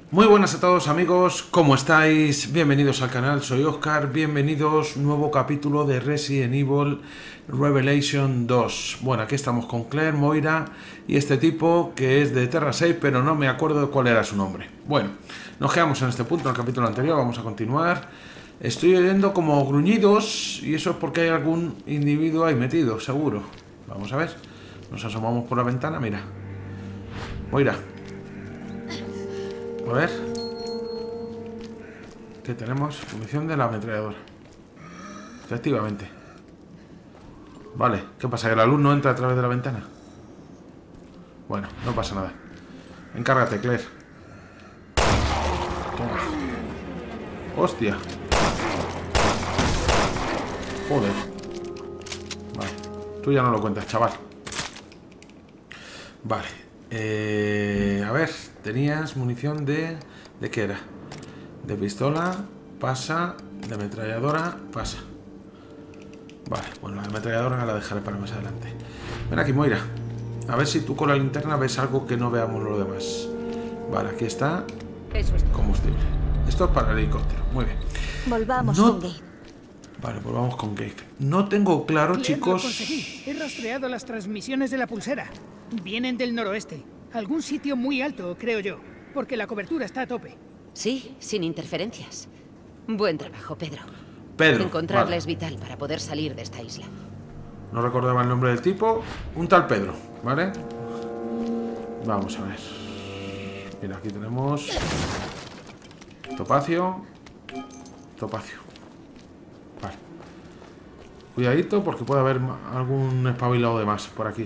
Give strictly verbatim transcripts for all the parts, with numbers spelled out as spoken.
Muy buenas a todos amigos, ¿cómo estáis? Bienvenidos al canal, soy Oscar, bienvenidos, nuevo capítulo de Resident Evil Revelation dos. Bueno, aquí estamos con Claire, Moira y este tipo que es de Terra seis, pero no me acuerdo de cuál era su nombre. Bueno, nos quedamos en este punto, en el capítulo anterior, vamos a continuar. Estoy oyendo como gruñidos y eso es porque hay algún individuo ahí metido, seguro. Vamos a ver, nos asomamos por la ventana, mira. Moira. A ver. ¿Qué tenemos? Munición de la ametralladora. Efectivamente. Vale, ¿qué pasa? ¿Que la luz no entra a través de la ventana? Bueno, no pasa nada. Encárgate, Claire. Toma. Hostia. Joder. Vale. Tú ya no lo cuentas, chaval. Vale. Eh, a ver, tenías munición de... ¿De qué era? De pistola, pasa. De ametralladora, pasa. Vale, bueno, la ametralladora la dejaré para más adelante. Ven aquí, Moira. A ver si tú con la linterna ves algo que no veamos lo demás. Vale, aquí está. Eso es combustible. Esto es para el helicóptero, muy bien. Volvamos no... con Gabe. Vale, volvamos con Gabe. No tengo claro, Claire, chicos... lo conseguí. He rastreado las transmisiones de la pulsera. Vienen del noroeste. Algún sitio muy alto, creo yo. Porque la cobertura está a tope. Sí, sin interferencias. Buen trabajo, Pedro. Pedro. Encontrarla Vale. es vital para poder salir de esta isla. No recordaba el nombre del tipo. Un tal Pedro, ¿vale? Vamos a ver. Mira, aquí tenemos... Topacio. Topacio. Vale. Cuidadito porque puede haber algún espabilado de más por aquí.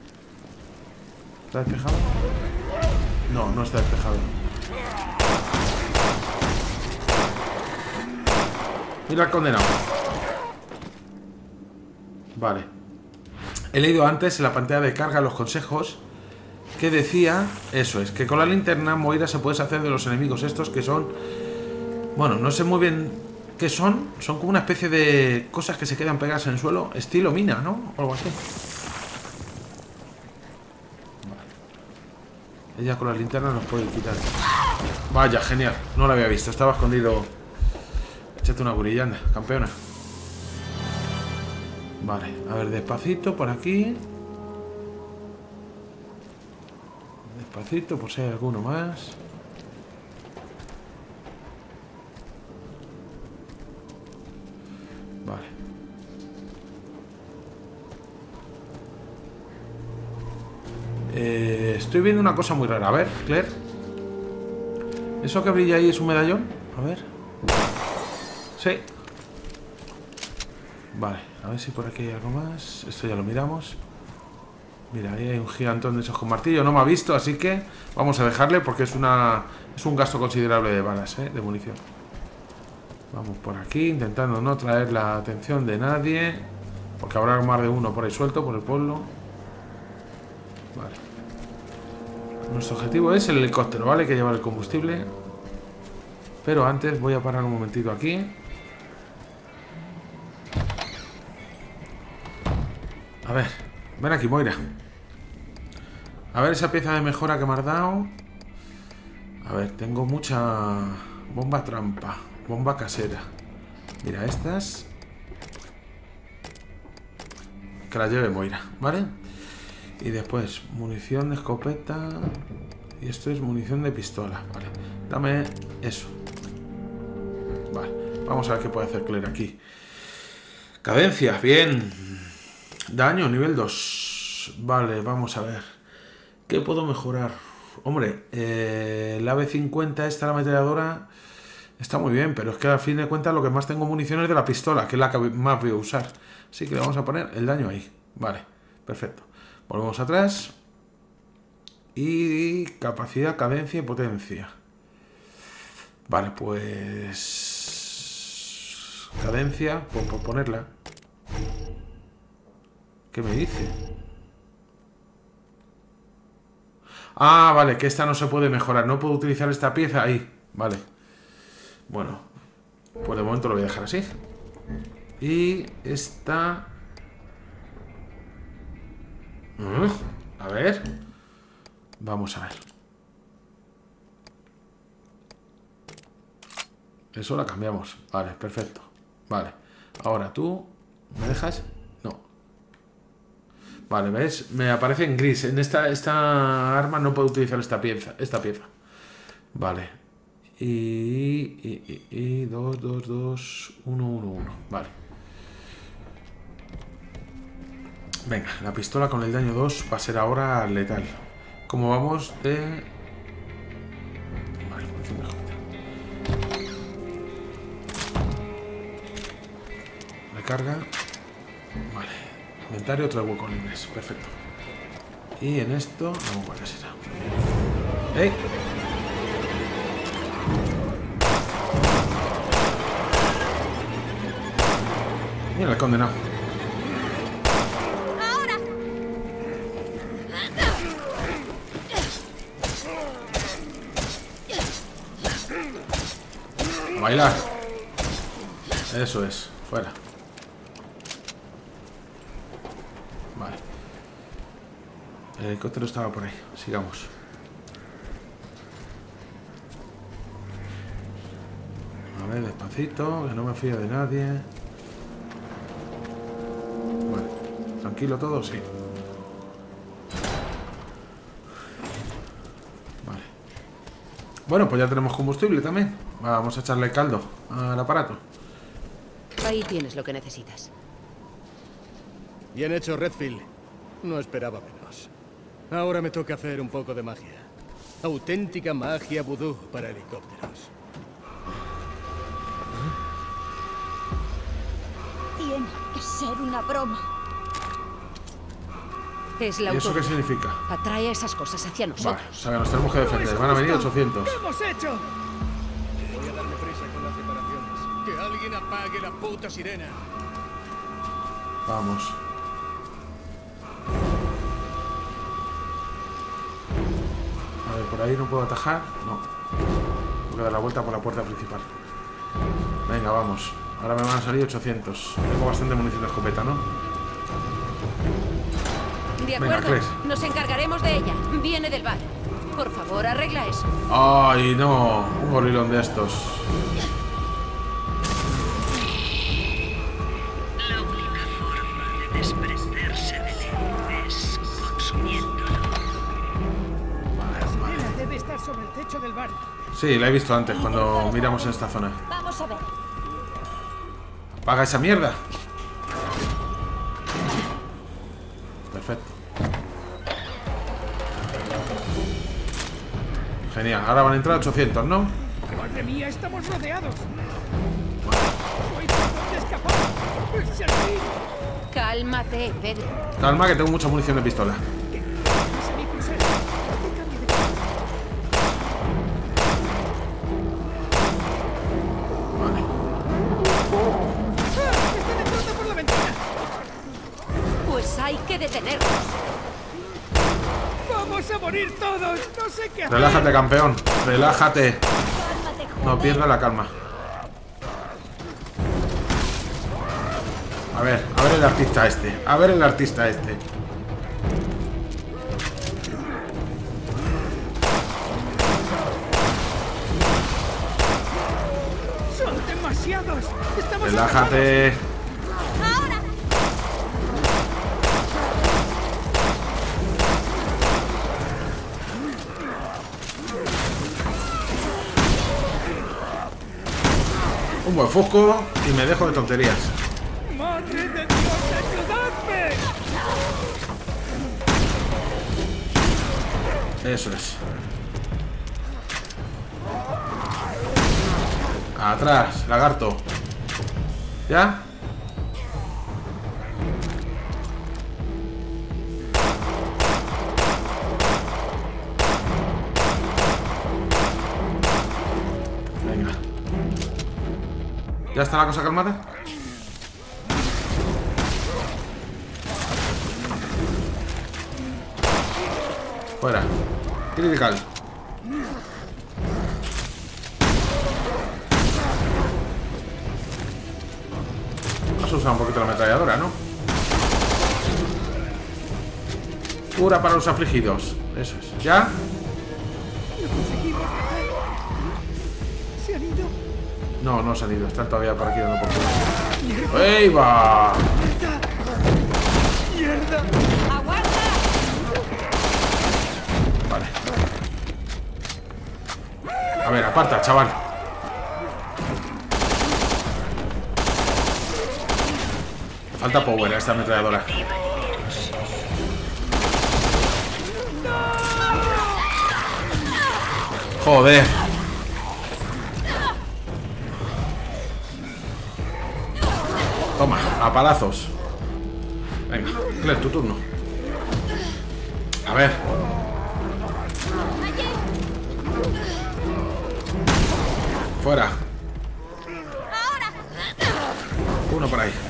¿Está despejado? No, no está despejado. Mira el condenado. Vale. He leído antes en la pantalla de carga los consejos que decía, eso es, que con la linterna Moira se puede hacer de los enemigos estos que son... Bueno, no sé muy bien qué son. Son como una especie de cosas que se quedan pegadas en el suelo, estilo mina, ¿no? O algo así. Vale. Ella con la linterna nos puede quitar. Vaya, genial. No lo había visto, estaba escondido. Échate una gurilla, anda, campeona. Vale, a ver, despacito por aquí. Despacito, por si hay alguno más. Vale. Eh, estoy viendo una cosa muy rara. A ver, Claire. ¿Eso que brilla ahí es un medallón? A ver. Sí. Vale, a ver si por aquí hay algo más. Esto ya lo miramos. Mira, ahí hay un gigantón de esos con martillo. No me ha visto, así que vamos a dejarle porque es una es un gasto considerable de balas, ¿eh? De munición. Vamos por aquí, intentando no traer la atención de nadie, porque habrá más de uno por ahí suelto, por el pueblo. Vale. Nuestro objetivo es el helicóptero, ¿vale? Hay que llevar el combustible. Pero antes voy a parar un momentito aquí. A ver, ven aquí, Moira. A ver esa pieza de mejora que me has dado. A ver, tengo mucha bomba trampa, bomba casera. Mira, estas que las lleve Moira, ¿vale? Y después, munición de escopeta. Y esto es munición de pistola, vale. Dame eso. Vale, vamos a ver qué puede hacer Claire aquí. Cadencia, bien. Daño, nivel dos. Vale, vamos a ver. ¿Qué puedo mejorar? Hombre, eh, la A V cincuenta esta, la ametralladora, está muy bien, pero es que al fin de cuentas lo que más tengo munición es de la pistola, que es la que más voy a usar. Así que le vamos a poner el daño ahí. Vale, perfecto. Volvemos atrás. Y capacidad, cadencia y potencia. Vale, pues... Cadencia, por, por ponerla. ¿Qué me dice? Ah, vale, que esta no se puede mejorar. No puedo utilizar esta pieza ahí. Vale. Bueno, pues de momento lo voy a dejar así. Y esta... A ver. Vamos a ver. Eso la cambiamos. Vale, perfecto. Vale. Ahora tú... ¿Me dejas? No. Vale, ¿ves? Me aparece en gris. En esta, esta arma no puedo utilizar esta pieza. Esta pieza. Vale. Y... Y... Y... y dos, dos, dos... uno, uno, uno. Vale. Venga, la pistola con el daño dos va a ser ahora letal. Como vamos de... Vale, munición de escopeta. Recarga. Vale. Inventario, otro hueco libres. Perfecto. Y en esto... No, ¿cuál será? ¡Ey! Mira el condenado. A bailar. Eso es. Fuera. Vale. El helicóptero estaba por ahí. Sigamos. A ver, despacito, que no me fío de nadie. Vale. ¿Tranquilo todo? Sí. Vale. Bueno, pues ya tenemos combustible también. Vamos a echarle caldo al aparato. Ahí tienes lo que necesitas. Bien hecho, Redfield. No esperaba menos. Ahora me toca hacer un poco de magia. Auténtica magia vudú para helicópteros. Tiene que ser una broma. Es la ¿Y eso qué autoridad. significa? Atrae a esas cosas hacia nosotros. Vale, o sea que nos tenemos que defender. Van a venir ochocientos. ¿Qué hemos hecho? Voy a darme prisa con las reparaciones. ¡Que alguien apague la puta sirena! Vamos. A ver, por ahí no puedo atajar. No. Tengo que dar la vuelta por la puerta principal. Venga, vamos. Ahora me van a salir ochocientos. Tengo bastante munición de escopeta, ¿no? De Venga, acuerdo. Claire. Nos encargaremos de ella. Viene del bar. Por favor, arregla eso. ¡Ay, no! Un gorilón de estos. La única forma de desprenderse de él es consumiéndolo. Ella debe estar sobre el techo del bar. Sí, la he visto antes cuando miramos en esta zona. Vamos a ver. ¡Apaga esa mierda! Perfecto. Genial, ahora van a entrar ochocientos, ¿no? ¡Madre mía, estamos rodeados! ¡No hay por dónde escapar! ¡Es así! Cálmate, Pedro. Calma, que tengo mucha munición de pistola. ¡Es mi pulsera! ¿Qué cambio de Vale. ¡Ah! ¡Están entrando por la ventana! Pues hay que detenerlos. ¡Vamos a morir todos! ¡No sé qué hacer! Relájate, campeón. Relájate. Cálmate, No joder. pierda la calma. A ver, a ver el artista este. A ver el artista este. ¡Son demasiados! ¡Estamos Relájate. Un buen fosco y me dejo de tonterías. atrapados! ¡Madre de Dios, ayudadme! Eso es. Atrás, lagarto. ¿Ya? Venga. ¿Ya está la cosa calmada? Fuera. Critical. Has usado un poquito la ametralladora, ¿no? Cura para los afligidos. Eso es. ¿Ya? ¡Lo conseguimos! ¡Se han ido! No, no se han ido. Están todavía por aquí dando por culo. ¡Ey, va! ¡Mierda! Vale. A ver, aparta, chaval. Falta power a esta ametralladora. Joder. Toma, a palazos. Venga, Claire, tu turno. A ver. Fuera. Uno por ahí.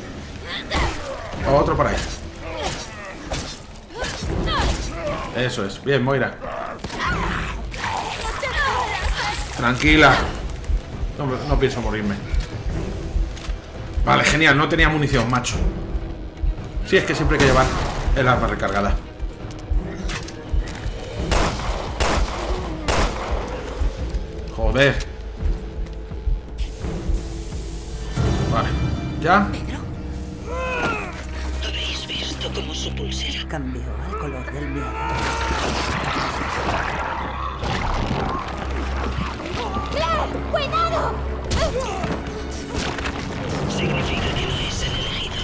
Otro por ahí. Eso es. Bien, Moira. Tranquila. No, no pienso morirme. Vale, genial. No tenía munición, macho. Sí, es que siempre hay que llevar el arma recargada. Joder. Vale. ¿Ya? ¿Habéis visto cómo su pulsera Cambió el color del miedo. ¡Cuidado! significa que no es el elegido?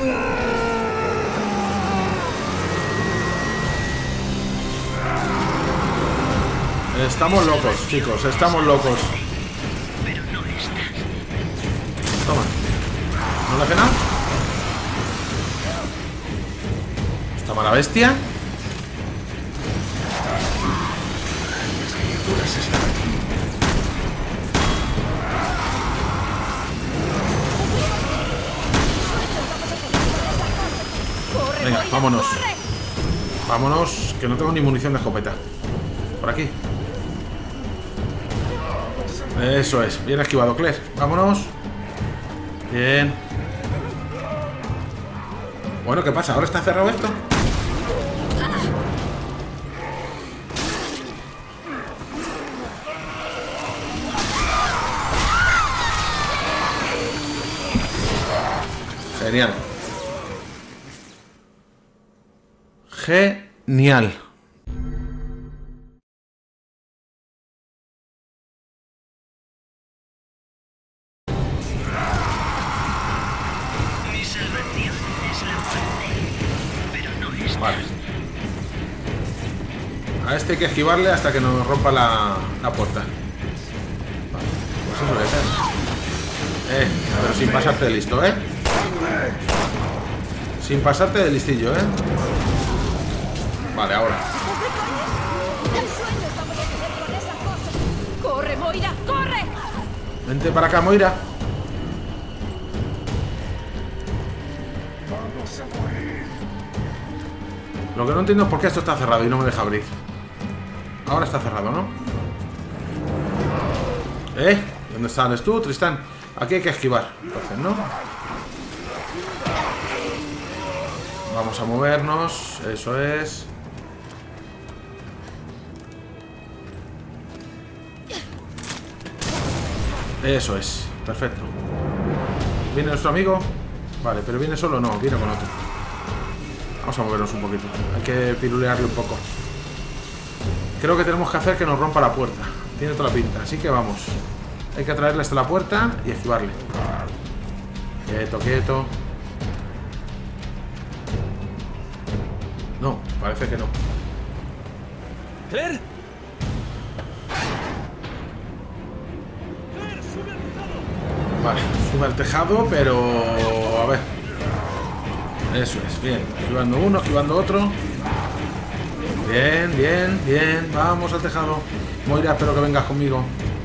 Estamos locos, chicos. Estamos locos. Pero no está. Toma. ¿No le hace nada? ¿Esta mala bestia? Venga, vámonos. Vámonos, que no tengo ni munición de escopeta. Por aquí. Eso es, bien esquivado, Claire. Vámonos. Bien. Bueno, ¿qué pasa? ¿Ahora está cerrado esto? Genial. Genial. Mi salvación es la muerte, pero no es. Vale. A este hay que esquivarle hasta que nos rompa la, la puerta. Vale. Pues eso debe ser. Eh, pero sin pasarte de listo, ¿eh? Sin pasarte de listillo, ¿eh? Vale, ahora. ¡Corre, Moira! ¡Corre! Vente para acá, Moira. Lo que no entiendo es por qué esto está cerrado y no me deja abrir. Ahora está cerrado, ¿no? ¿Eh? ¿Dónde estás tú, Tristán? Aquí hay que esquivar. Entonces, ¿no? Vamos a movernos. Eso es. Eso es. Perfecto. ¿Viene nuestro amigo? Vale, pero ¿viene solo? No, viene con otro. Vamos a movernos un poquito. Hay que pirulearle un poco. Creo que tenemos que hacer que nos rompa la puerta. Tiene toda la pinta, así que vamos. Hay que traerle hasta la puerta y esquivarle. Quieto, quieto. No, parece que no. ¿Claire? Vale, sube al tejado, pero... A ver. Eso es, bien. Esquivando uno, esquivando otro. Bien, bien, bien. Vamos al tejado. Moira, espero que vengas conmigo.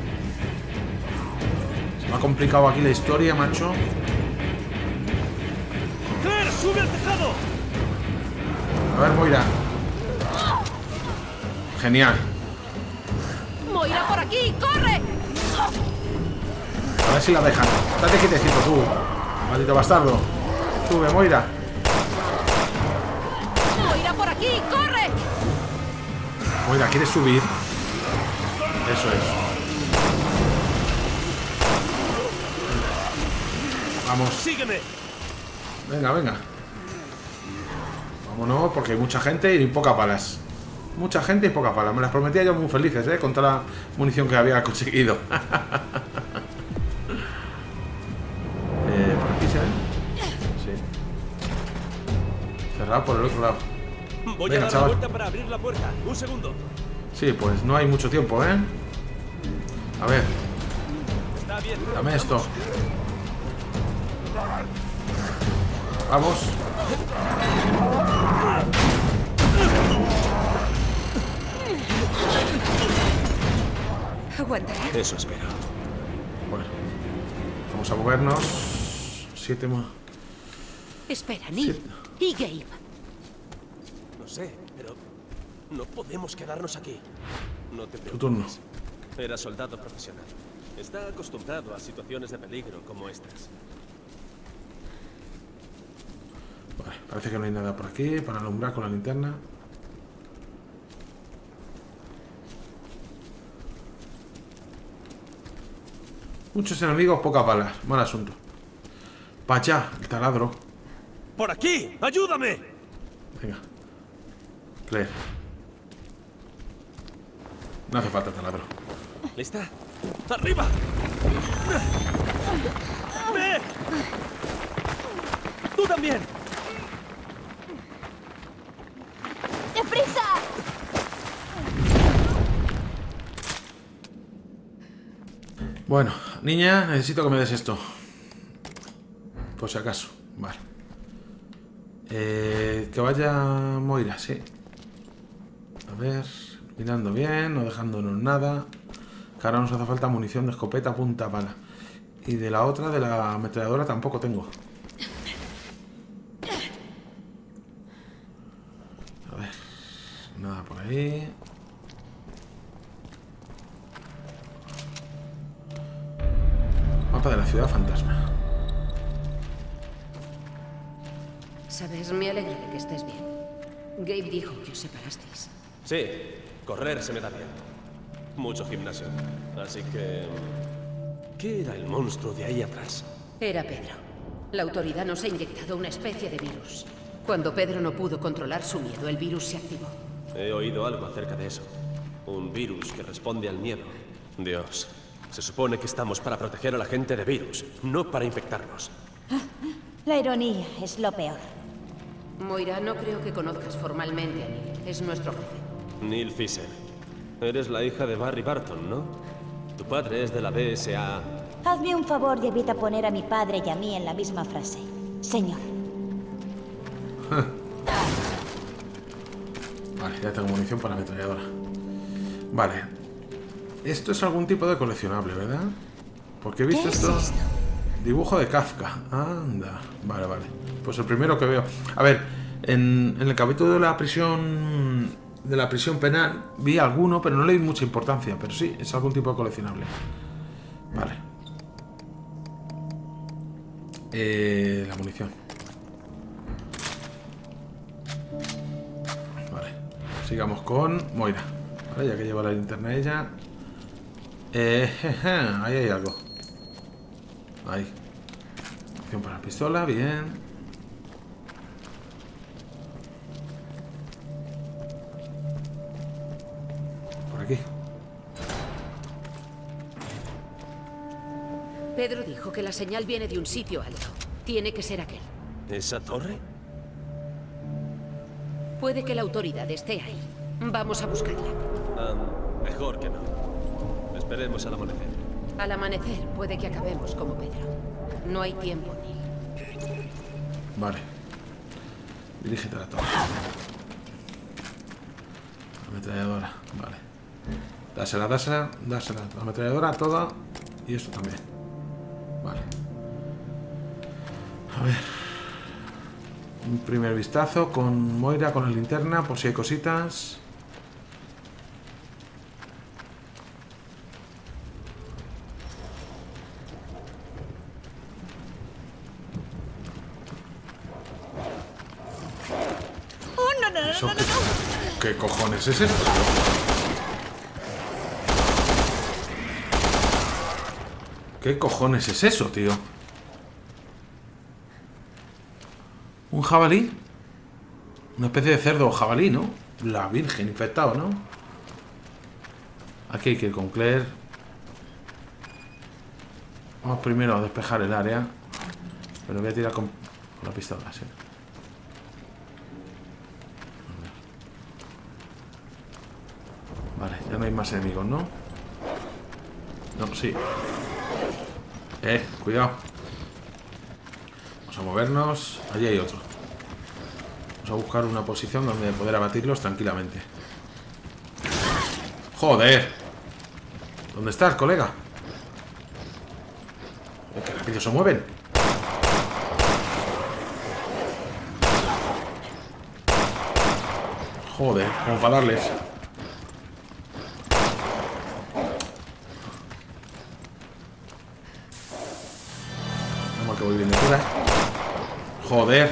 Se me ha complicado aquí la historia, macho. ¡Claire, sube al tejado! A ver, Moira. Genial. ¡Moira, por aquí! ¡Corre! A ver si la dejan. Date quietecito tú. Maldito bastardo. Sube, Moira. ¡Moira, por aquí! ¡Corre! Moira, ¿quieres subir? Eso es. Vamos. ¡Sígueme! Venga, venga. Vámonos, porque hay mucha gente y pocas balas. Mucha gente y pocas balas. Me las prometía yo muy felices, ¿eh? Con toda la munición que había conseguido. eh, ¿Por aquí se ve? Sí. Cerrado por el otro lado. Voy Venga, a dar chaval. la vuelta para abrir la puerta. Un segundo. Sí, pues no hay mucho tiempo, ¿eh? A ver, Está bien. dame esto. Vamos. ¿Aguantará? Eso espero. Bueno, vamos a movernos. Siete más. Espera, Neil. Y Gabe. No sé, pero no podemos quedarnos aquí. No te Tu turno. preocupes. Era soldado profesional. Está acostumbrado a situaciones de peligro como estas. Vale, parece que no hay nada por aquí para alumbrar con la linterna. Muchos enemigos, pocas balas. Mal asunto. Pachá, el taladro. ¡Por aquí! ¡Ayúdame! Venga. Claire. No hace falta taladro. ¿Lista? ¡Arriba! ¡Ve! ¡Tú también! ¡Deprisa! Bueno, niña, necesito que me des esto. Por si acaso. Vale. Eh, que vaya Moira, sí. A ver, mirando bien, no dejándonos nada. Que ahora nos hace falta munición de escopeta, punta, bala. Y de la otra, de la ametralladora, tampoco tengo. A ver, nada por ahí. Mapa de la ciudad fantasma. Sabes, me alegra de que estés bien. Gabe dijo que os separasteis. Sí, correr se me da bien. Mucho gimnasio. Así que... ¿qué era el monstruo de ahí atrás? Era Pedro. La autoridad nos ha inyectado una especie de virus. Cuando Pedro no pudo controlar su miedo, el virus se activó. He oído algo acerca de eso. Un virus que responde al miedo. Dios, se supone que estamos para proteger a la gente de virus, no para infectarnos. La ironía es lo peor. Moira, no creo que conozcas formalmente a Neil. Es nuestro jefe. Neil Fisher. Eres la hija de Barry Barton, ¿no? Tu padre es de la B S A. Hazme un favor y evita poner a mi padre y a mí en la misma frase. Señor. Vale, ya tengo munición para la ametralladora. Vale. Esto es algún tipo de coleccionable, ¿verdad? Porque he visto ¿Qué es esto... esto? Dibujo de Kafka. Anda. Vale, vale. Pues el primero que veo. A ver, en, en el capítulo de la prisión... De la prisión penal vi alguno, pero no le di mucha importancia. Pero sí, es algún tipo de coleccionable. Vale. Eh, la munición. Vale. Sigamos con Moira. Vale, ya que lleva la linterna ella. Eh, jeje, ahí hay algo. Ahí. Opción para la pistola, bien. Por aquí. Pedro dijo que la señal viene de un sitio alto. Tiene que ser aquel. ¿Esa torre? Puede que la autoridad esté ahí. Vamos a buscarla. Ah, mejor que no. Esperemos al amanecer. Al amanecer puede que acabemos como Pedro. No hay tiempo, Neil. Vale. Dirígete a la torre. Ametralladora, vale. Dásela, dásela, dásela. La ametralladora toda. Y esto también. Vale. A ver. Un primer vistazo con Moira, con la linterna, por si hay cositas. ¿Eso qué, qué cojones es esto? ¿Qué cojones es eso, tío? Un jabalí. Una especie de cerdo jabalí, ¿no? La virgen infectado, ¿no? Aquí hay que ir con Claire. Vamos primero a despejar el área. Pero voy a tirar con, con la pistola, sí. Vale, ya no hay más enemigos, ¿no? No, sí. Eh, cuidado. Vamos a movernos. Allí hay otro. Vamos a buscar una posición donde poder abatirlos tranquilamente. ¡Joder! ¿Dónde estás, colega? ¡Qué rápido se mueven! Joder, como para darles. Vamos, que voy bien de cura. Joder.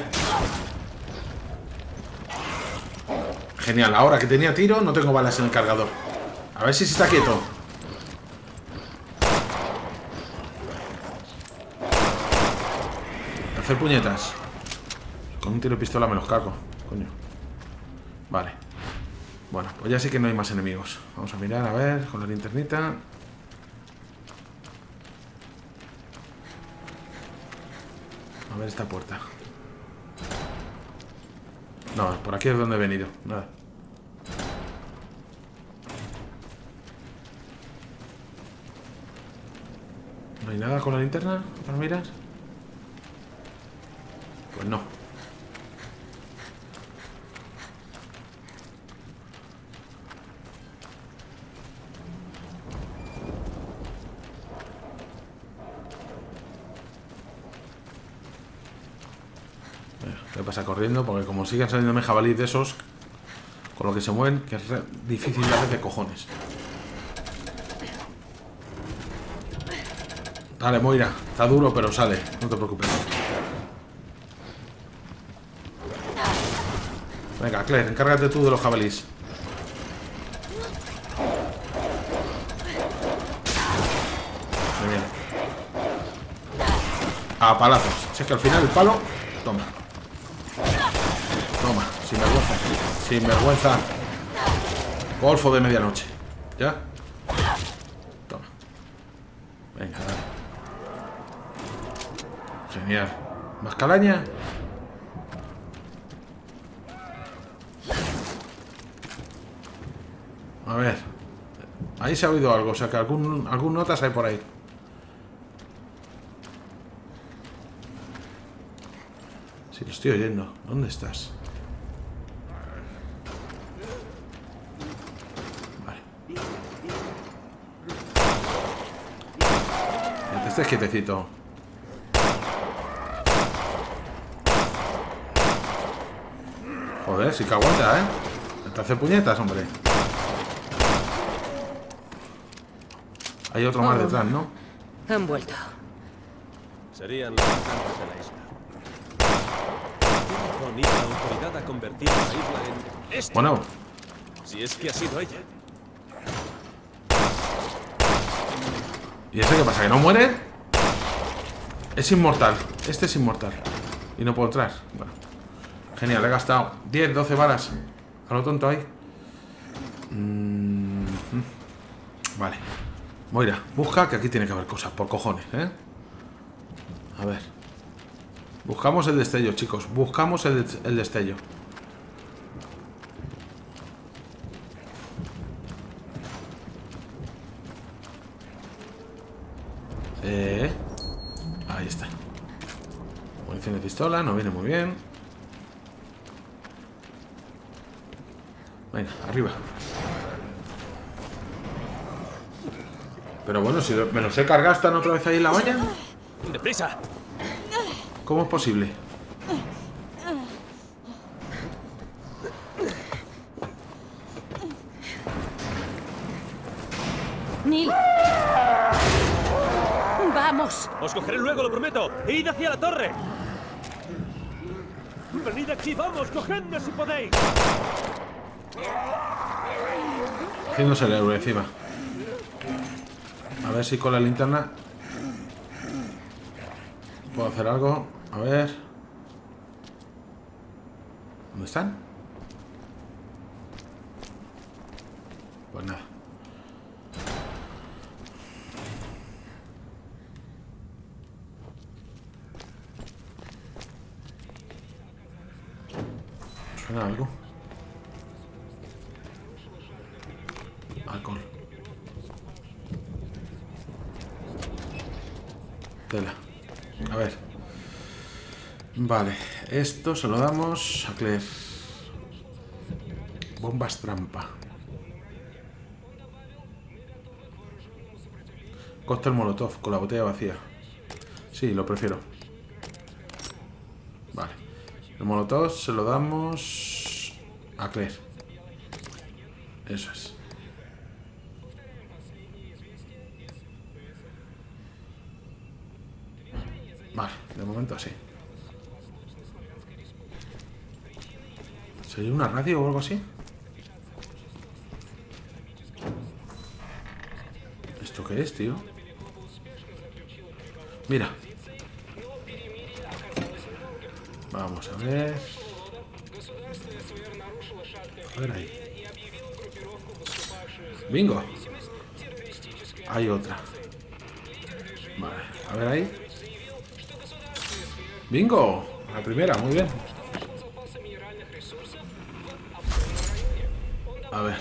Genial, ahora que tenía tiro no tengo balas en el cargador. A ver si se está quieto. Hacer puñetas. Con un tiro de pistola me los cargo. Coño. Vale. Bueno, pues ya sí que no hay más enemigos. Vamos a mirar, a ver, con la linternita. A ver esta puerta. No, por aquí es donde he venido. Nada. ¿No hay nada con la linterna para mirar? Pues no. ¿Qué pasa corriendo? Porque como sigan saliéndome jabalíes de esos, con lo que se mueven, que es re difícil darles de cojones. Dale, Moira. Está duro, pero sale. No te preocupes. Venga, Claire, encárgate tú de los jabalíes. Muy bien. A palazos. Si es que al final el palo... Toma. Toma, sin vergüenza. Sin vergüenza. Golfo de medianoche. ¿Ya? Toma. Venga, dale. Genial. ¿Más calaña? A ver. Ahí se ha oído algo. O sea que algún, algún notas hay por ahí. Sí, lo estoy oyendo. ¿Dónde estás? Vale. Ya te estés quietecito. Joder, sí que aguanta, ¿eh? Te hace puñetas, hombre. Hay otro más detrás, ¿no? Han vuelto. Serían los habitantes de la isla. ¿Quién hizo la autoridad a convertir la isla en esto? Bueno. Si es que ha sido ella. ¿Y ese qué pasa? ¿Que no muere? Es inmortal. Este es inmortal. Y no puedo entrar. Bueno. Genial, he gastado diez, doce balas. A lo tonto ahí. Mm -hmm. Vale. Moira, busca, que aquí tiene que haber cosas, por cojones, ¿eh? A ver. Buscamos el destello, chicos. Buscamos el, el destello. Eh, ahí está. Munición de pistola, no viene muy bien. Venga, arriba. Pero bueno, si me los he cargado, ¿están otra vez ahí en la valla? ¡Deprisa! ¿Cómo es posible? Neil. ¡Vamos! Os cogeré luego, lo prometo. ¡Id hacia la torre! ¡Venid aquí, vamos! ¡Cogedme si podéis! Haciéndose el héroe encima. A ver si con la linterna puedo hacer algo. A ver. ¿Dónde están? Pues nada. ¿Suena algo? Alcohol. Tela. A ver. Vale. Esto se lo damos a Claire. Bombas trampa. Cóctel molotov con la botella vacía. Sí, lo prefiero. Vale. El molotov se lo damos a Claire. Eso es. Vale, de momento sí. ¿Sería una radio o algo así? ¿Esto qué es, tío? Mira. Vamos a ver. A ver ahí. Bingo. Hay otra. Vale, a ver ahí. Bingo. La primera, muy bien. A ver.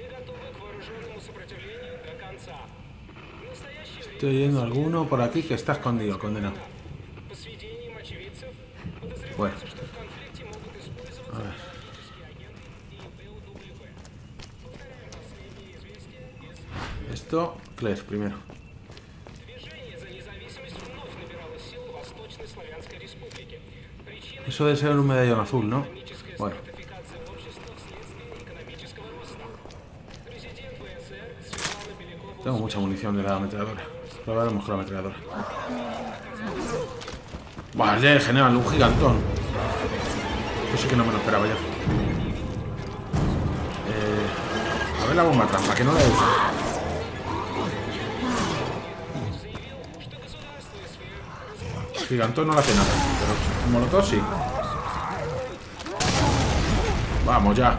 Estoy oyendo alguno por aquí que está escondido, condenado. Bueno. A ver. Esto, Claire, primero. Eso debe ser un medallón azul, ¿no? Bueno. Tengo mucha munición de la ametralladora. Probaremos con la ametralladora. Vale, genial, un gigantón. Esto sí que no me lo esperaba ya. Eh, a ver la bomba trampa, que no la he usado. El gigantón no le hace nada, pero el molotov sí. Vamos ya.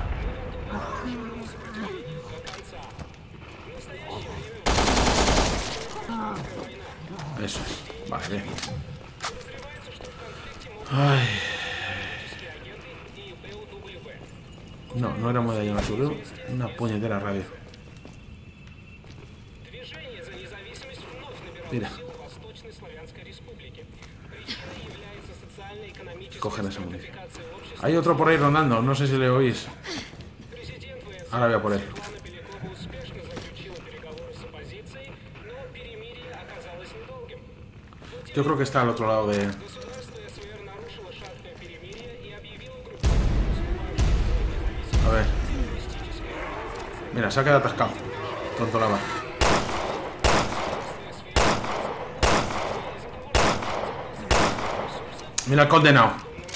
Eso es. Vale, bien. Ay. No, no era medallón azul, una puñetera radio. Mira. Cogen esa munición. Hay otro por ahí rondando, no sé si le oís. Ahora voy a por él. Yo creo que está al otro lado de... A ver. Mira, se ha quedado atascado. Tonto lava. Mira el condenado.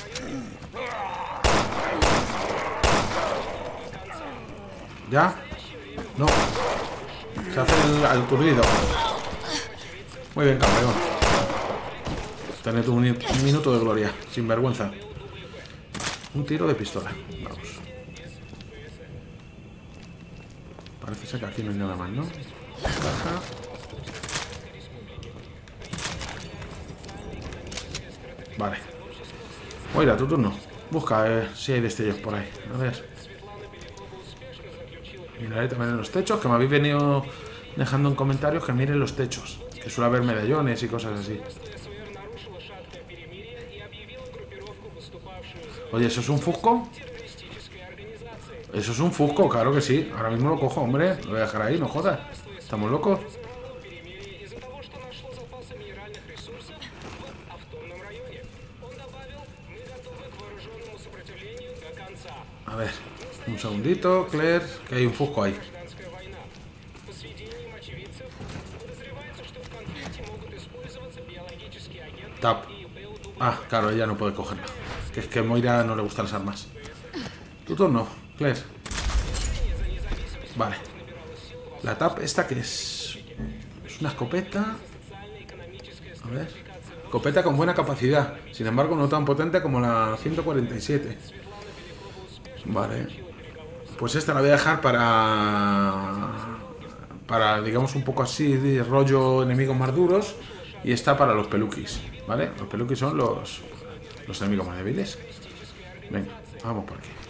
¿Ya? No. Se hace el aturdido. Muy bien, campeón. Tened un, un minuto de gloria. Sin vergüenza. Un tiro de pistola. Vamos. Parece ser que aquí no hay nada más, ¿no? Caja. Vale. Oiga, tu turno. Busca a ver si hay destellos por ahí. A ver. Miraré también en los techos, que me habéis venido dejando en comentarios que miren los techos. Que suele haber medallones y cosas así. Oye, ¿eso es un Fusco? Eso es un Fusco, claro que sí. Ahora mismo lo cojo, hombre. Lo voy a dejar ahí, no jodas. ¿Estamos locos? A ver, un segundito, Claire, que hay un Fusco ahí. Tap. Ah, claro, ella no puede cogerla. Que es que a Moira no le gustan las armas. Tu turno, Claire. Vale. La tap esta que es... Es una escopeta. A ver. Escopeta con buena capacidad. Sin embargo, no tan potente como la ciento cuarenta y siete. Vale. Pues esta la voy a dejar para... Para, digamos, un poco así de rollo enemigos más duros. Y esta para los peluquis, ¿vale? Los peluquis son los, los enemigos más débiles. Venga, vamos por aquí.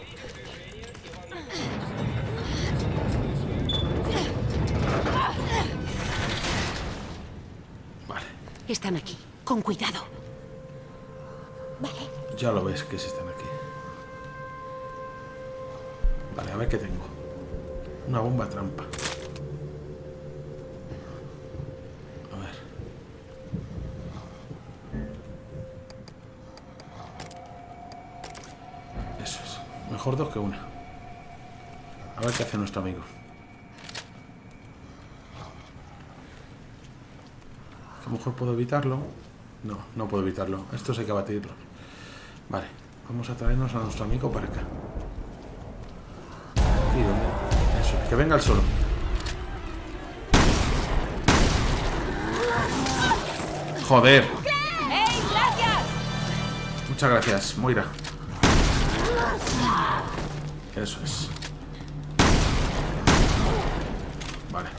Vale. Están aquí. Con cuidado. Vale. Ya lo ves que sí están aquí. Vale, a ver qué tengo. Una bomba trampa. A ver. Eso es. Mejor dos que una. A ver qué hace nuestro amigo. A lo mejor puedo evitarlo. No, no puedo evitarlo. Estos hay que abatirlos. Vale, vamos a traernos a nuestro amigo para acá. ¿Y dónde? Eso, que venga el solo. Joder. Muchas gracias, Moira. Eso es. Vale.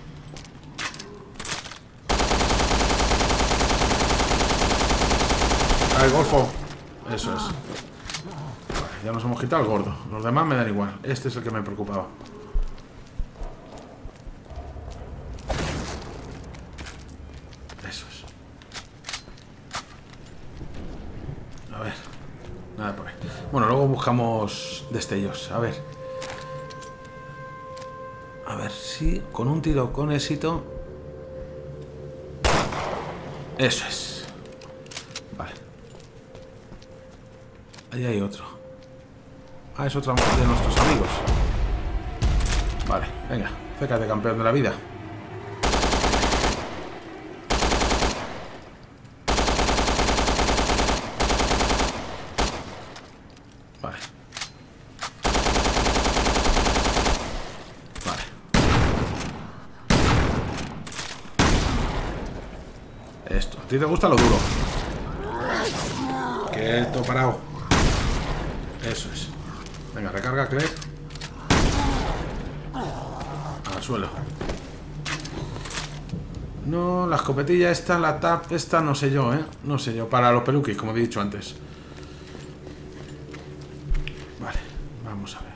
Al golfo. Eso es. Vale, ya nos hemos quitado el gordo. Los demás me dan igual. Este es el que me preocupaba. Eso es. A ver. Nada por ahí. Bueno, luego buscamos destellos. A ver. A ver si con un tiro con éxito. Eso es. Vale. Ahí hay otro. Ah, es otro de nuestros amigos. Vale, venga. Fécate, campeón de la vida. Vale. Vale. Esto. ¿A ti te gusta lo duro? Quieto, parado. Eso es. Venga, recarga, Claire. Al suelo. No, la escopetilla esta, la tap esta, no sé yo, ¿eh? No sé yo. Para los peluquis, como he dicho antes. Vale, vamos a ver.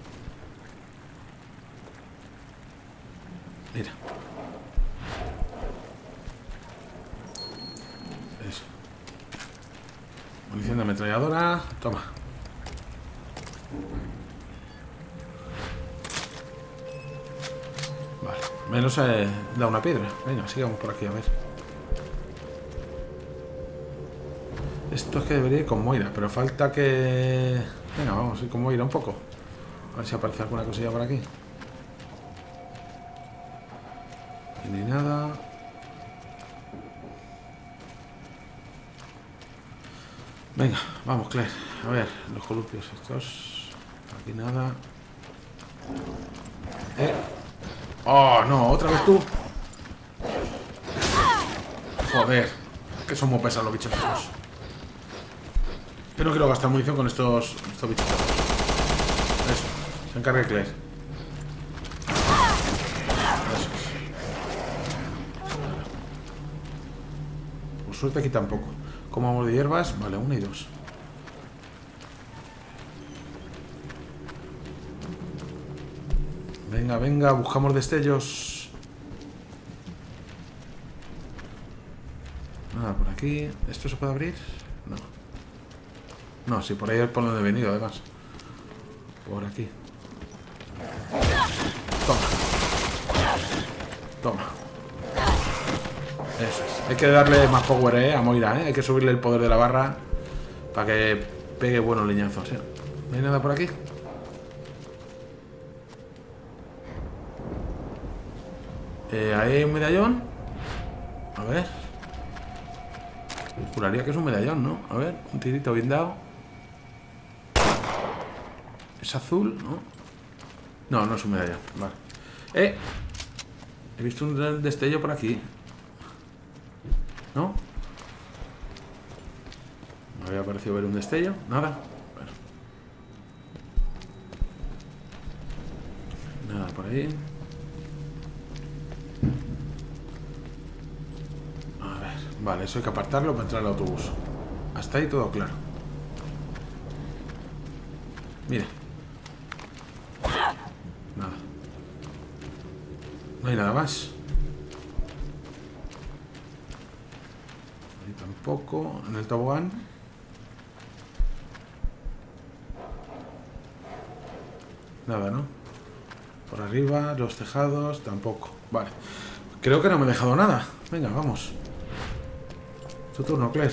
Mira. Eso. Munición de ametralladora. Toma. Vale, menos eh, da una piedra. Venga, sigamos por aquí, a ver. Esto es que debería ir con Moira, pero falta que... Venga, vamos a ir con Moira un poco. A ver si aparece alguna cosilla por aquí. Y ni nada. Venga, vamos, Claire. A ver, los columpios estos. Aquí nada. Eh. Oh, no, otra vez tú. Joder, que son muy pesados los bichos estos. Yo no quiero gastar munición con estos, estos bichos. Eso, se encarga Claire. Eso es. Por suerte aquí tampoco. Como amor de hierbas, vale, una y dos. Venga, venga, buscamos destellos. Nada, por aquí. ¿Esto se puede abrir? No. No, sí, por ahí es por donde he venido, además. Por aquí. Toma. Toma. Eso es. Hay que darle más power eh, a Moira, ¿eh? Hay que subirle el poder de la barra para que pegue buenos leñazos, ¿eh? ¿No hay nada por aquí? Eh, ahí hay un medallón. A ver. Juraría que es un medallón, ¿no? A ver, un tirito bien dado. ¿Es azul? ¿No? No, no es un medallón. Vale. ¡Eh! He visto un destello por aquí. ¿No? Me había parecido ver un destello. Nada. Bueno. Nada por ahí. A ver, vale, eso hay que apartarlo para entrar al autobús. Hasta ahí todo claro. Mira. Nada. No hay nada más. Ahí tampoco. En el tobogán. Nada, ¿no? Por arriba, los tejados, tampoco. Vale. Creo que no me he dejado nada. Venga, vamos. Tu turno, Claire.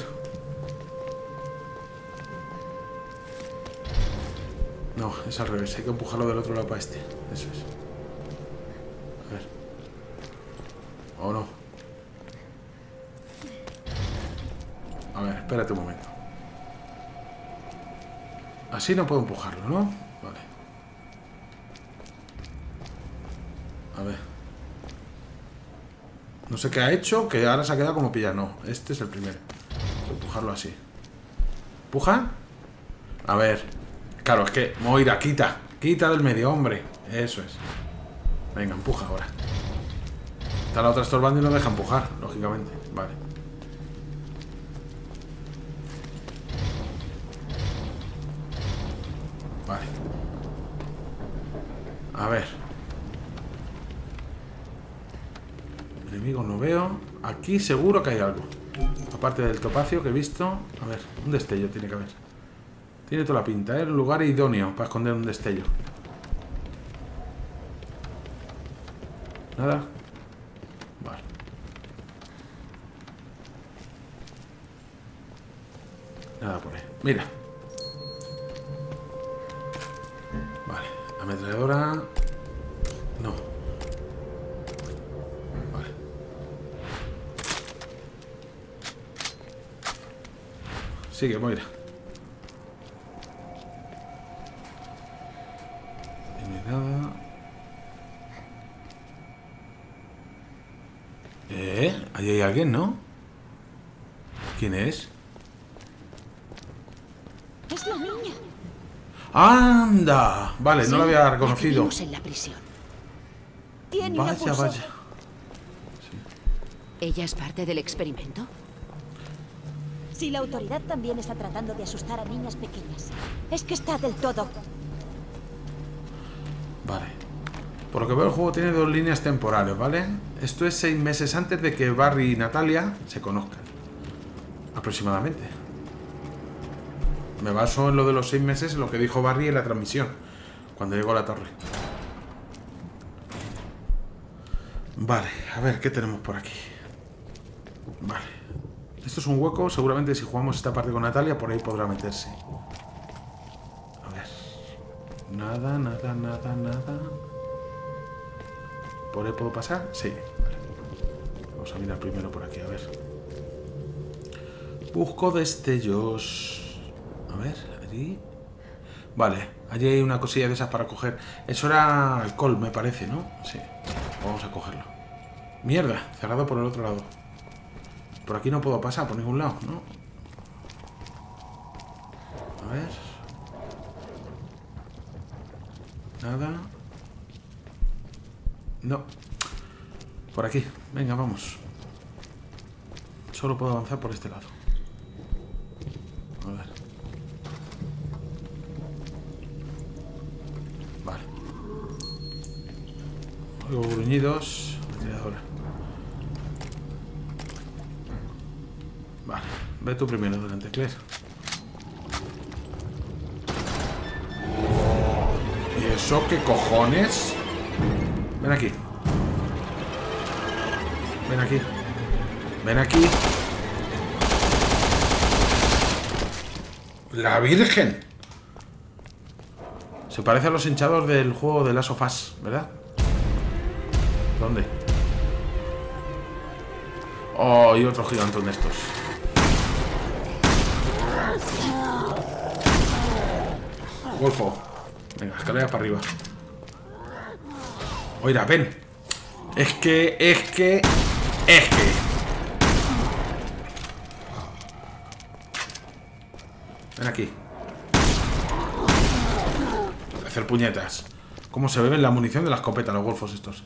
No, es al revés. Hay que empujarlo del otro lado para este. Eso es. A ver. ¿O no? A ver, espérate un momento. Así no puedo empujarlo, ¿no? Vale. A ver. No sé qué ha hecho, que ahora se ha quedado como pillado. No, este es el primero. Voy a empujarlo así. ¿Empuja? A ver. Claro, es que Moira, quita. Quita del medio, hombre. Eso es. Venga, empuja ahora. Está la otra estorbando y no deja empujar, lógicamente. Vale. Vale. A ver. Enemigos no veo. Aquí seguro que hay algo. Aparte del topacio que he visto. A ver, un destello tiene que haber. Tiene toda la pinta, ¿eh? Un lugar idóneo para esconder un destello. ¿Nada? Vale. Nada por ahí. Mira. Vale. Ametralladora. No. Vale. Sigue, Moira. Nada. Eh, ahí hay alguien, ¿no? ¿Quién es? Es la niña. ¡Anda! Vale, sí, no la había reconocido. La que vimos en la prisión. Tiene Vaya, una vaya. Sí. ¿Ella es parte del experimento? Si la autoridad también está tratando de asustar a niñas pequeñas, es que está del todo... Vale. Por lo que veo el juego tiene dos líneas temporales, ¿vale? Esto es seis meses antes de que Barry y Natalia se conozcan. Aproximadamente. Me baso en lo de los seis meses, en lo que dijo Barry en la transmisión. Cuando llegó a la torre. Vale, a ver, ¿qué tenemos por aquí? Vale. Esto es un hueco, seguramente si jugamos esta parte con Natalia, por ahí podrá meterse. A ver. Nada, nada, nada, nada. ¿Por ahí puedo pasar? Sí. Vale. Vamos a mirar primero por aquí, a ver. Busco destellos. A ver, allí. Vale, allí hay una cosilla de esas para coger. Eso era alcohol, me parece, ¿no? Sí. Vamos a cogerlo. Mierda, cerrado por el otro lado. Por aquí no puedo pasar, por ningún lado, ¿no? A ver. Nada. No. Por aquí. Venga, vamos. Solo puedo avanzar por este lado. A ver. Vale. Oigo gruñidos. Ahora. Vale. Ve tú primero delante, Claire. ¿Y eso qué cojones? Ven aquí. Ven aquí. Ven aquí. ¡La Virgen! Se parece a los hinchados del juego de Last of Us, ¿verdad? ¿Dónde? Oh, y otro gigantón de estos. Golfo. Venga, escalera para arriba. Oiga, ven. Es que, es que, es que. Ven aquí. Hacer puñetas. Cómo se beben la munición de la escopeta, los golfos estos.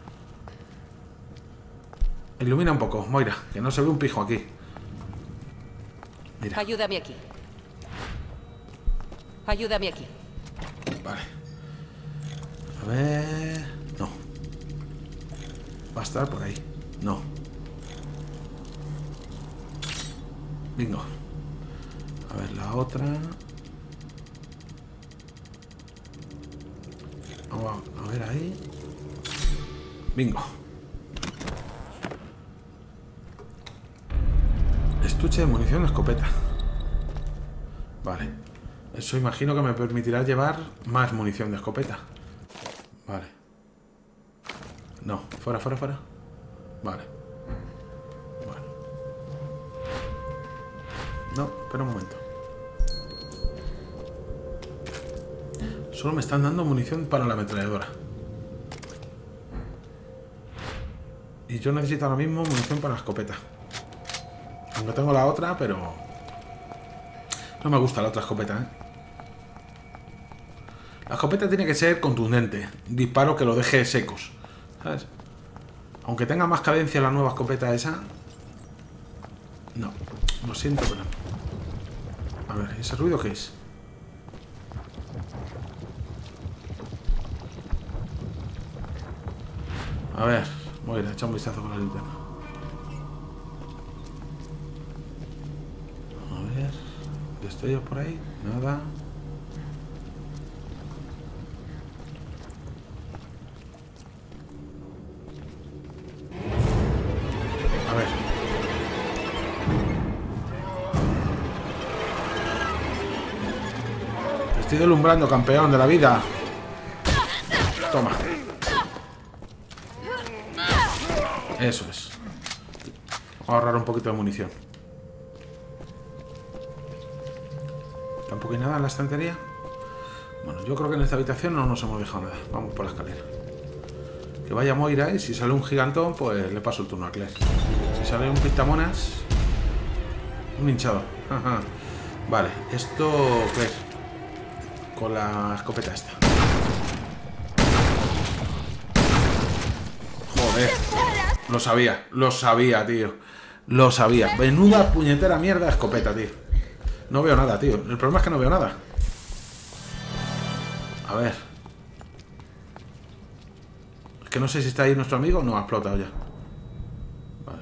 Ilumina un poco, Moira, que no se ve un pijo aquí. Mira. Ayúdame aquí. Ayúdame aquí. Vale. A ver... No. Va a estar por ahí. No. Bingo. A ver, la otra... Vamos a ver ahí. Bingo. Estuche de munición de escopeta. Vale. Eso imagino que me permitirá llevar más munición de escopeta. Vale. No, fuera, fuera, fuera. Vale. Bueno. No, espera un momento. Solo me están dando munición para la ametralladora. Y yo necesito ahora mismo munición para la escopeta. Aunque tengo la otra, pero... No me gusta la otra escopeta, ¿eh? La escopeta tiene que ser contundente. Disparo que lo deje secos, ¿sabes? Aunque tenga más cadencia la nueva escopeta esa... No, lo siento, pero... A ver, ¿ese ruido qué es? A ver, voy a ir a echar un vistazo con la linterna. A ver... ¿Destellos por ahí? Nada... A ver. Te estoy deslumbrando, campeón de la vida. Toma. Eso es. Vamos a ahorrar un poquito de munición. ¿Tampoco hay nada en la estantería? Bueno, yo creo que en esta habitación no nos hemos dejado nada. Vamos por la escalera. Que vaya Moira y si sale un gigantón, pues le paso el turno a Claire. Si sale un pintamonas... Un hinchado. Ajá. Vale, esto... Claire. Con la escopeta esta. Joder. Lo sabía, lo sabía, tío. Lo sabía. Menuda puñetera mierda de escopeta, tío. No veo nada, tío. El problema es que no veo nada. A ver. Es que no sé si está ahí nuestro amigo. No, ha explotado ya. Vale.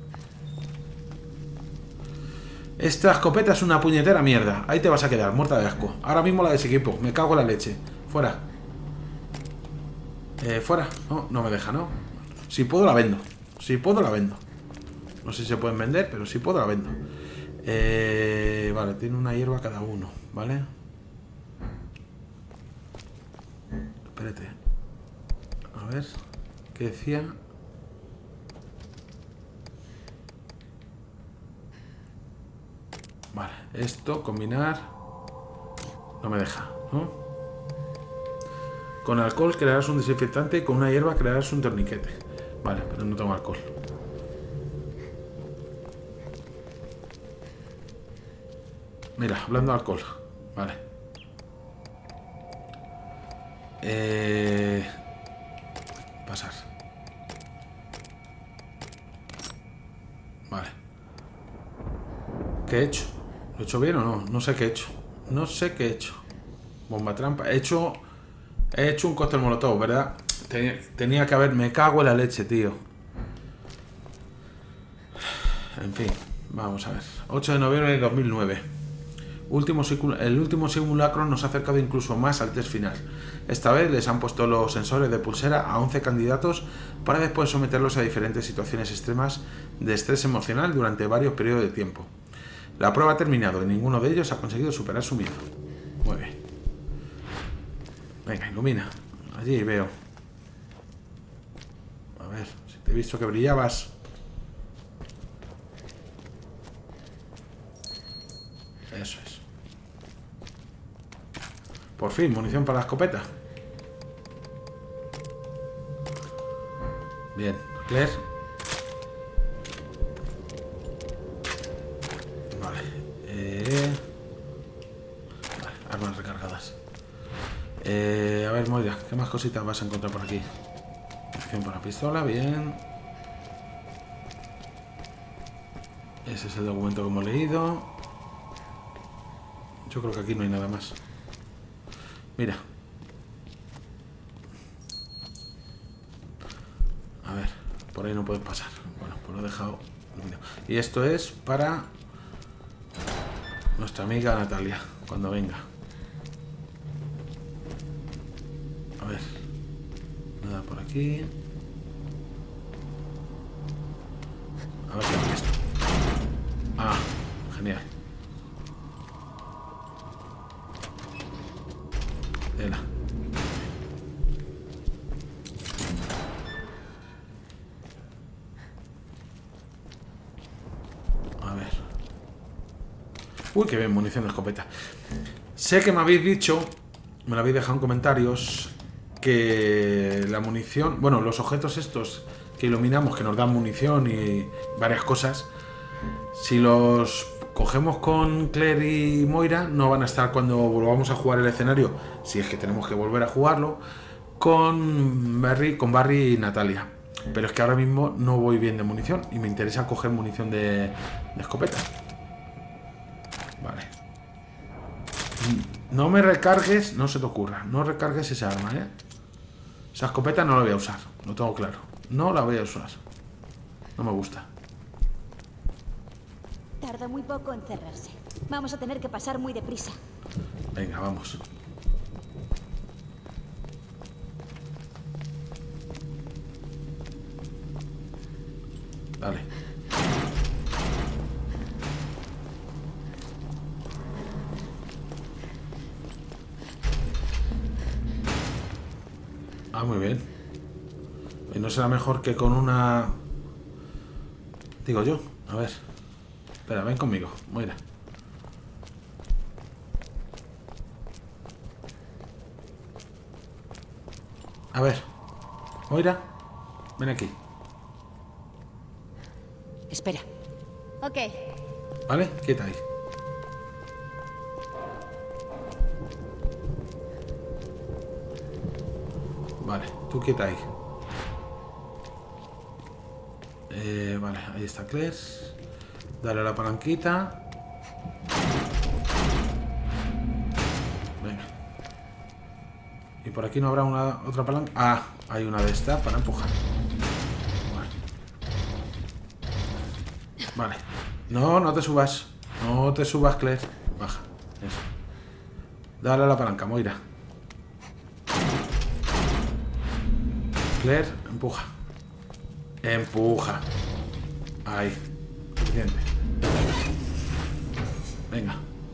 Esta escopeta es una puñetera mierda. Ahí te vas a quedar, muerta de asco. Ahora mismo la desequipo. Me cago en la leche. Fuera. Eh, fuera. No, no me deja, ¿no? Si puedo la vendo. Si puedo la vendo. No sé si se pueden vender, pero si puedo la vendo. Eh, vale, tiene una hierba cada uno, ¿vale? Espérate. A ver, ¿qué decía? Vale, esto, combinar... No me deja, ¿no? Con alcohol crearás un desinfectante y con una hierba crearás un torniquete. Vale, pero no tengo alcohol. Mira, hablando de alcohol. Vale. Eh... Pasar. Vale. ¿Qué he hecho? ¿Lo he hecho bien o no? No sé qué he hecho. No sé qué he hecho. Bomba trampa. He hecho... He hecho un cóctel molotov, ¿verdad? Tenía, tenía que haber... Me cago en la leche, tío. En fin. Vamos a ver. ocho de noviembre de dos mil nueve. Último, el último simulacro nos ha acercado incluso más al test final. Esta vez les han puesto los sensores de pulsera a once candidatos para después someterlos a diferentes situaciones extremas de estrés emocional durante varios periodos de tiempo. La prueba ha terminado y ninguno de ellos ha conseguido superar su miedo. Muy bien. Venga, ilumina. Allí veo. A ver, si te he visto que brillabas. Eso es. Por fin, munición para la escopeta. Bien, Claire. Vale. Eh... Vale, armas recargadas. Eh, a ver, Moira, ¿qué más cositas vas a encontrar por aquí? Acción para pistola, bien. Ese es el documento que hemos leído. Yo creo que aquí no hay nada más. Mira. A ver, por ahí no puedes pasar. Bueno, pues lo he dejado. Y esto es para nuestra amiga Natalia, cuando venga. A ver. Nada por aquí. A ver qué hace esto. Ah, genial. Tela. A ver. Uy, qué bien, munición de escopeta. Sé que me habéis dicho, me lo habéis dejado en comentarios, que la munición, bueno, los objetos estos que iluminamos, que nos dan munición y varias cosas, si los cogemos con Claire y Moira, no van a estar cuando volvamos a jugar el escenario, si es que tenemos que volver a jugarlo, con Barry, con Barry y Natalia. Pero es que ahora mismo no voy bien de munición y me interesa coger munición de, de escopeta. Vale. No me recargues, no se te ocurra, no recargues esa arma, ¿eh? Esa escopeta no la voy a usar, lo tengo claro. No la voy a usar. No me gusta. Tarda muy poco en cerrarse. Vamos a tener que pasar muy deprisa. Venga, vamos. Dale. Ah, muy bien. Y no será mejor que con una... Digo yo. A ver. Espera, ven conmigo. Moira. A ver. Moira. Ven aquí. Espera. Ok. ¿Vale? Quieta ahí. Vale, tú quieta ahí. Eh, vale, ahí está Claire. Dale a la palanquita. Venga. Y por aquí no habrá una otra palanca. Ah, hay una de estas para empujar. Vale. Vale. No, no te subas. No te subas, Claire. Baja. Eso. Dale a la palanca, Moira. Claire, empuja. Empuja. Ahí. Suficiente. Venga.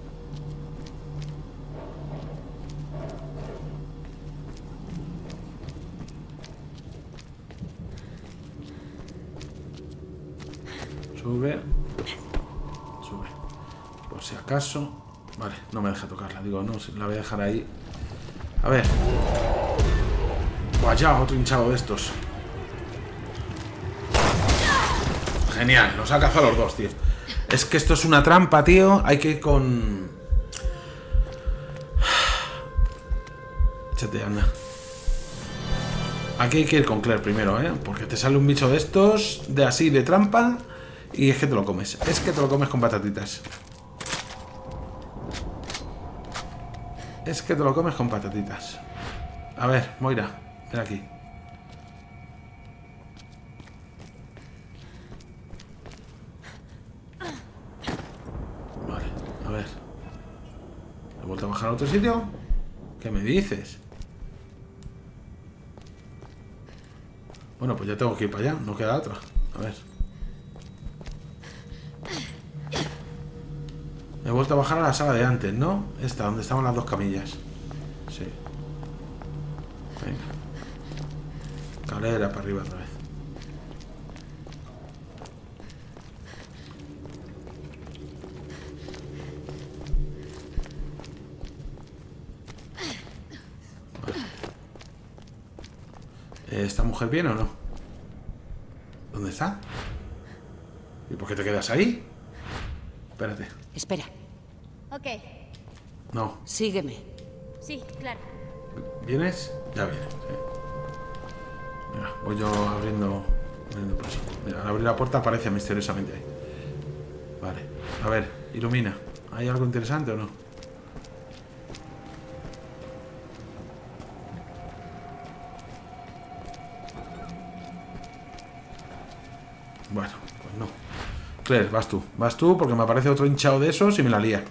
Sube. Sube. Por si acaso. Vale, no me deja tocarla. Digo, no, la voy a dejar ahí. A ver. Vaya, otro hinchado de estos. Genial, nos ha cazado a los dos, tío. Es que esto es una trampa, tío. Hay que ir con... Échate, anda. Aquí hay que ir con Claire primero, ¿eh? Porque te sale un bicho de estos, de así, de trampa, y es que te lo comes. Es que te lo comes con patatitas. Es que te lo comes con patatitas. A ver, Moira, ven aquí. Vale, a ver. ¿He vuelto a bajar a otro sitio? ¿Qué me dices? Bueno, pues ya tengo que ir para allá, no queda otra. A ver. He vuelto a bajar a la sala de antes, ¿no? Esta, donde estaban las dos camillas. Sí. Venga. Calera para arriba otra vez. Vale. ¿Esta mujer viene o no? ¿Dónde está? ¿Y por qué te quedas ahí? Espérate. Espera. Ok. No. Sígueme. Sí, claro. ¿Vienes? Ya vienes. ¿eh? Mira, voy yo abriendo, abriendo paso. Mira, al abrir la puerta aparece misteriosamente ahí. Vale. A ver, ilumina. ¿Hay algo interesante o no? Bueno, pues no. Claire, vas tú. Vas tú porque me aparece otro hinchado de esos y me la lía.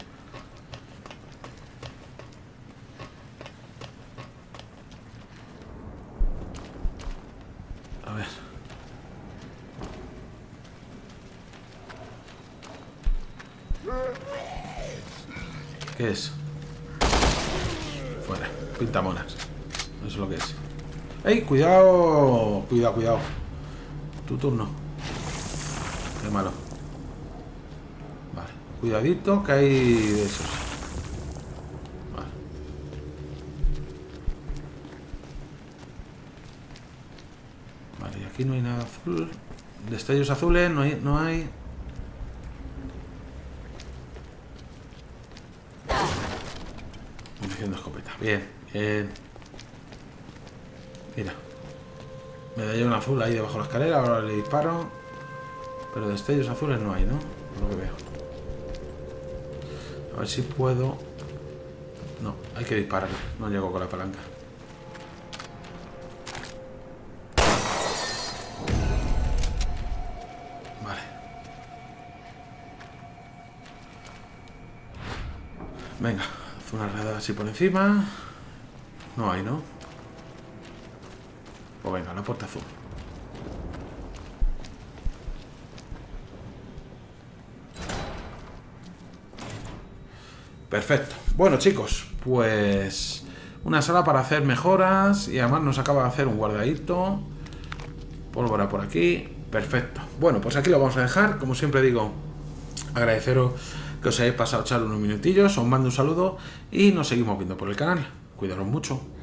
A ver. ¿Qué es? Fuera. Pintamonas. Eso es lo que es. ¡Ey! Cuidado. Cuidado, cuidado. Tu turno. Qué malo. Vale. Cuidadito que hay de esos. Vale. Vale, y aquí no hay nada azul. Destellos azules no hay, no hay. Munición de escopeta. Bien, bien. Mira. Medallón azul ahí debajo de la escalera. Ahora le disparo. Pero destellos azules no hay, ¿no? Por lo que veo. A ver si puedo... No, hay que dispararle. No llego con la palanca. Vale. Venga, haz una redada así por encima. No hay, ¿no? Pues venga, la puerta azul. Perfecto. Bueno, chicos, pues una sala para hacer mejoras y además nos acaba de hacer un guardadito. Pólvora por aquí. Perfecto. Bueno, pues aquí lo vamos a dejar. Como siempre digo, agradeceros que os hayáis pasado a echar unos minutillos. Os mando un saludo y nos seguimos viendo por el canal. Cuidaros mucho.